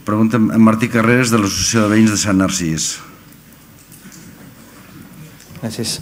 Pregunta en Martí Carreras, de l'Associació de Veïns de Sant Narcís. Gràcies.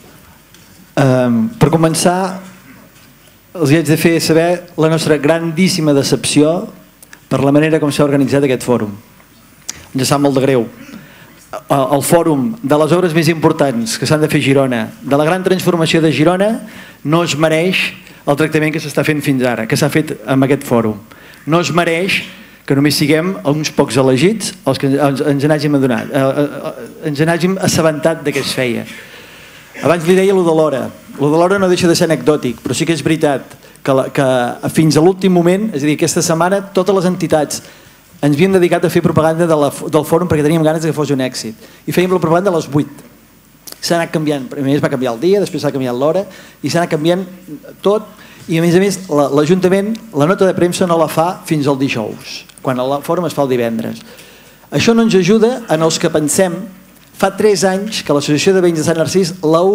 Per començar, els haig de fer saber la nostra grandíssima decepció per la manera com s'ha organitzat aquest fòrum. Ens sap molt de greu. El fòrum de les obres més importants que s'han de fer a Girona, de la gran transformació de Girona, no es mereix el tractament que s'està fent fins ara, que s'ha fet amb aquest fòrum. No es mereix que només siguem uns pocs elegits els que ens n'hàgim adonat, ens n'hàgim assabentat de què es feia. Abans li deia allò de l'hora. Allò de l'hora no deixa de ser anecdòtic, però sí que és veritat que fins a l'últim moment, és a dir, aquesta setmana, totes les entitats ens havíem dedicat a fer propaganda del fòrum perquè teníem ganes que fos un èxit. I fèiem la propaganda a les 8. S'ha anat canviant, primer es va canviar el dia, després s'ha canviat l'hora, i s'ha anat canviant tot, i a més, l'Ajuntament la nota de premsa no la fa fins al dijous, quan el fòrum es fa el divendres. Això no ens ajuda en els que pensem. Fa 3 anys que l'Associació de Veïns de Sant Narcís,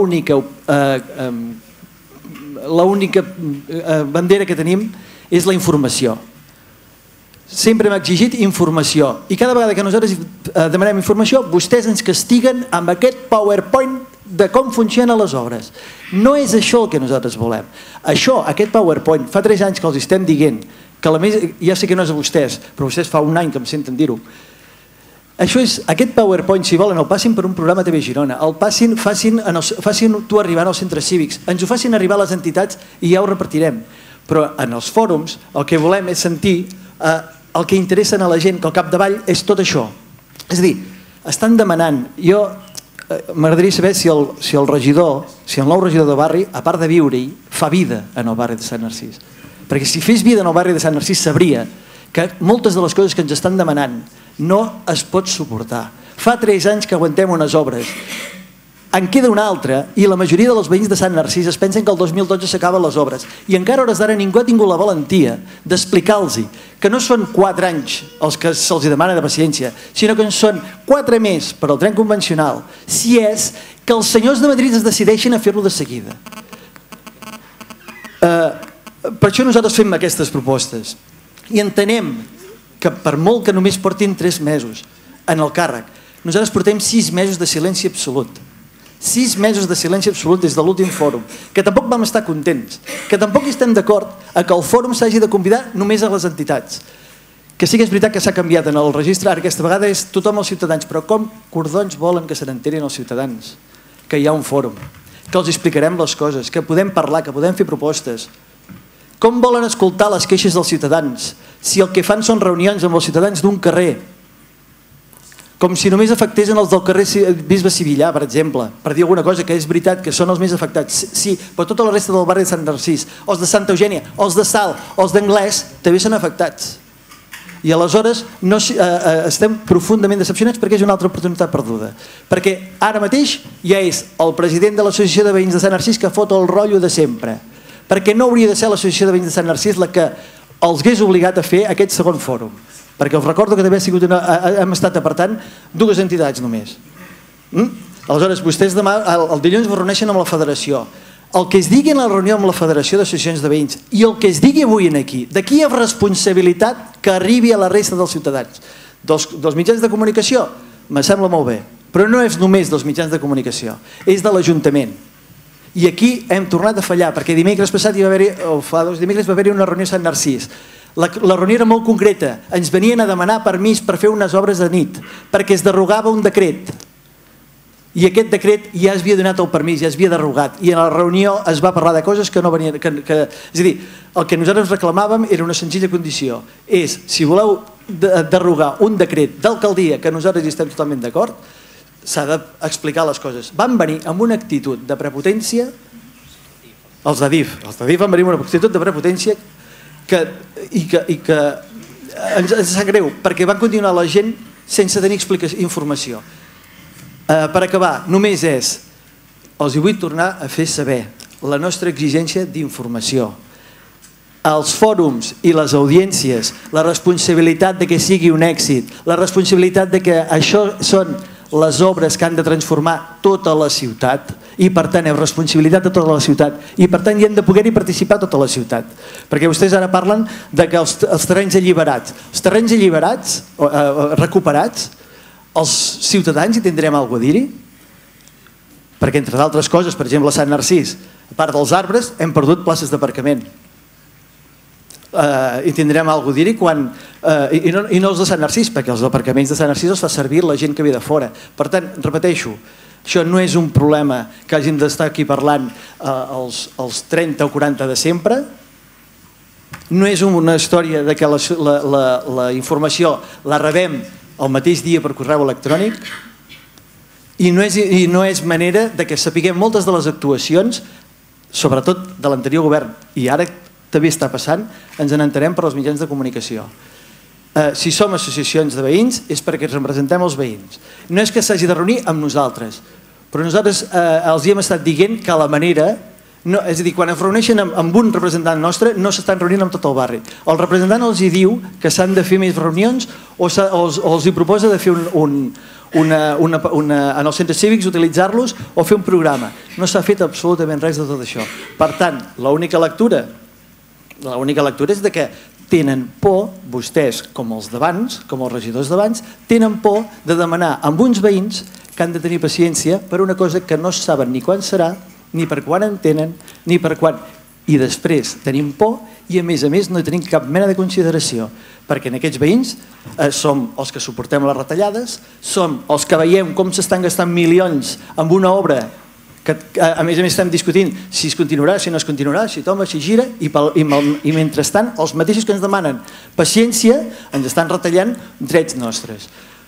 l'única bandera que tenim és la informació. Sempre hem exigit informació i cada vegada que nosaltres demanem informació vostès ens castiguen amb aquest PowerPoint de com funcionen les obres. No és això el que nosaltres volem. Això, aquest PowerPoint, fa 3 anys que els estem dient, que ja sé que no és a vostès, però vostès fa un any que em senten dir-ho. Aquest PowerPoint, si volen, el passin per un programa TV Girona, el facin-ho arribant als centres cívics, ens ho facin arribar a les entitats i ja ho repartirem. Però en els fòrums el que volem és sentir el que interessa a la gent, que al capdavall és tot això. És a dir, estan demanant, m'agradaria saber si el regidor, si el nou regidor de barri, a part de viure-hi, fa vida en el barri de Sant Narcís. Perquè si fes vida en el barri de Sant Narcís sabria que moltes de les coses que ens estan demanant no es pot suportar. Fa 3 anys que aguantem unes obres. En queda una altra i la majoria dels veïns de Sant Narcís es pensen que el 2012 s'acaben les obres i encara a hores d'ara ningú ha tingut la valentia d'explicar-los que no són 4 anys els que se'ls demana de paciència, sinó que en són 4 més per al tren convencional, si és que els senyors de Madrid es decideixen a fer-lo de seguida. Per això nosaltres fem aquestes propostes i entenem que per molt que només portin 3 mesos en el càrrec, nosaltres portem 6 mesos de silenci absolut. 6 mesos de silenci absolut des de l'últim fòrum, que tampoc vam estar contents, que tampoc estem d'acord que el fòrum s'hagi de convidar només a les entitats. Que sí que és veritat que s'ha canviat en el registre, ara aquesta vegada és tothom els ciutadans, però com cordons volen que se n'enterin els ciutadans? Que hi ha un fòrum, que els explicarem les coses, que podem parlar, que podem fer propostes. Com volen escoltar les queixes dels ciutadans si el que fan són reunions amb els ciutadans d'un carrer? Com si només afectessin els del carrer Bisbe Sivillà, per exemple, per dir alguna cosa que és veritat que són els més afectats. Sí, però tota la resta del barri de Sant Narcís, els de Santa Eugènia, els de Salt, els d'Anglès, també són afectats. I aleshores estem profundament decepcionats perquè és una altra oportunitat perduda. Perquè ara mateix ja és el president de l'Associació de Veïns de Sant Narcís que fot el rotllo de sempre. Perquè no hauria de ser l'Associació de Veïns de Sant Narcís la que els hagués obligat a fer aquest segon fòrum. Perquè us recordo que també hem estat apartant 2 entitats només. Aleshores, vostès demà, el dilluns es reuneixen amb la federació. El que es digui en la reunió amb la Federació d'Associacions de Veïns i el que es digui avui aquí, d'aquí hi ha responsabilitat que arribi a la resta dels ciutadans. Dels mitjans de comunicació, me sembla molt bé, però no és només dels mitjans de comunicació, és de l'Ajuntament. I aquí hem tornat a fallar, perquè dimecres passat fa 2 dimecres va haver-hi una reunió a Sant Narcís. La reunió era molt concreta, ens venien a demanar permís per fer unes obres de nit, perquè es derogava un decret. I aquest decret ja es havia donat el permís, ja es havia derogat, i en la reunió es va parlar de coses que no venien... És a dir, el que nosaltres reclamàvem era una senzilla condició, és, si voleu derogar un decret d'alcaldia que nosaltres hi estem totalment d'acord, s'ha d'explicar les coses. Van venir amb una actitud de prepotència, els d'Adif van venir amb una actitud de prepotència i que ens sap greu, perquè van continuar la gent sense tenir informació. Per acabar, només els vull tornar a fer saber la nostra exigència d'informació. Els fòrums i les audiències, la responsabilitat de que sigui un èxit, la responsabilitat de que això són les obres que han de transformar tota la ciutat, i per tant és responsabilitat de tota la ciutat i per tant hi han de poder-hi participar tota la ciutat, perquè vostès ara parlen de que els terrenys alliberats, recuperats, els ciutadans hi tindrem alguna cosa a dir-hi? Perquè entre d'altres coses, per exemple a Sant Narcís, a part dels arbres hem perdut places d'aparcament i tindrem alguna cosa a dir-hi quan i no els de Sant Narcís, perquè els aparcaments de Sant Narcís els fa servir la gent que ve de fora. Per tant, repeteixo, això no és un problema que hàgim d'estar aquí parlant els 30 o 40 de sempre, no és una història de que la informació la rebem el mateix dia per correu electrònic i no és manera de que sapiguem moltes de les actuacions, sobretot de l'anterior govern, i ara també està passant, ens n'entenem per als mitjans de comunicació. Si som associacions de veïns és perquè representem els veïns. No és que s'hagi de reunir amb nosaltres, però nosaltres els hi hem estat dient que la manera, és a dir, quan es reuneixen amb un representant nostre no s'estan reunint amb tot el barri. El representant els hi diu que s'han de fer més reunions o els hi proposa de fer en els centres cívics utilitzar-los o fer un programa. No s'ha fet absolutament res de tot això. Per tant, l'única lectura és que tenen por, vostès, com els d'abans, com els regidors d'abans, tenen por de demanar amb uns veïns que han de tenir paciència per una cosa que no saben ni quan serà, ni per quan en tenen, ni per quan... I després tenim por i a més no tenim cap mena de consideració, perquè en aquests veïns som els que suportem les retallades, som els que veiem com s'estan gastant milions amb una obra que a més estem discutint si es continuarà, si no es continuarà, si toma, si gira i mentrestant els mateixos que ens demanen paciència ens estan retallant drets nostres.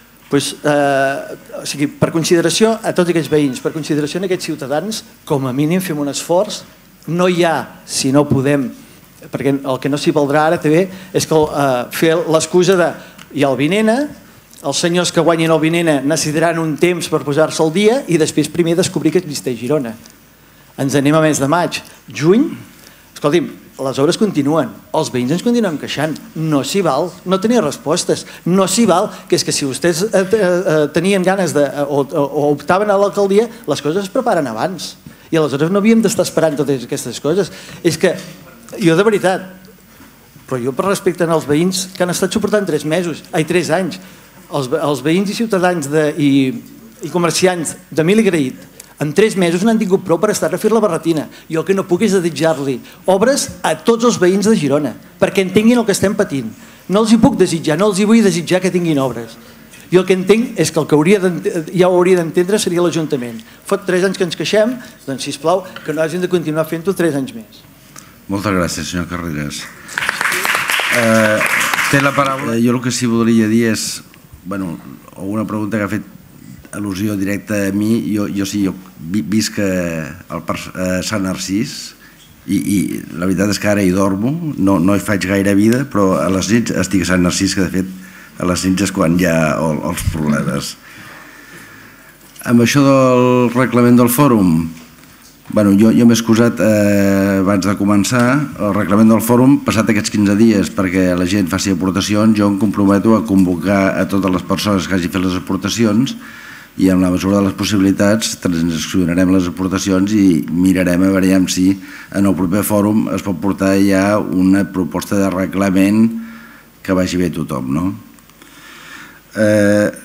Per consideració a tots aquests veïns, per consideració a aquests ciutadans, com a mínim fem un esforç. No hi ha, si no podem, perquè el que no s'hi valdrà ara també és fer l'excusa de hi ha el Vinena, els senyors que guanyin el Vinena necessitaran un temps per posar-se al dia i després primer descobrir que existeix Girona. Ens anem a mes de maig. Juny, escolti'm, les obres continuen, els veïns ens continuen queixant, no s'hi val, no tenia respostes, no s'hi val, que és que si vostès tenien ganes o optaven a l'alcaldia, les coses es preparen abans i aleshores no havíem d'estar esperant totes aquestes coses. És que jo de veritat, però jo per respecte als veïns que han estat suportant 3 anys, els veïns i ciutadans i comerciants de Mil i Graït en 3 mesos n'han tingut prou per estar a fer la barretina. Jo el que no puc és desitjar-li obres a tots els veïns de Girona perquè entenguin el que estem patint. No els hi puc desitjar, no els hi vull desitjar que tinguin obres. Jo el que entenc és que el que ja ho hauria d'entendre seria l'Ajuntament. Fa 3 anys que ens queixem, doncs sisplau que no hagin de continuar fent-ho 3 anys més. Moltes gràcies, senyor Carreras. Té la paraula. Jo el que sí voldria dir és alguna pregunta que ha fet al·lusió directa a mi. Jo visc a Sant Narcís i la veritat és que ara hi dormo, no hi faig gaire vida, però a les nits estic a Sant Narcís, que de fet a les nits és quan hi ha els problemes. Amb això del reglament del fòrum, jo m'he excusat abans de començar. El reglament del fòrum, passat aquests 15 dies perquè la gent faci aportacions, jo em comprometo a convocar a totes les persones que hagin fet les aportacions i en la mesura de les possibilitats transaccionarem les aportacions i mirarem a veure si en el proper fòrum es pot portar ja una proposta de reglament que vagi bé a tothom.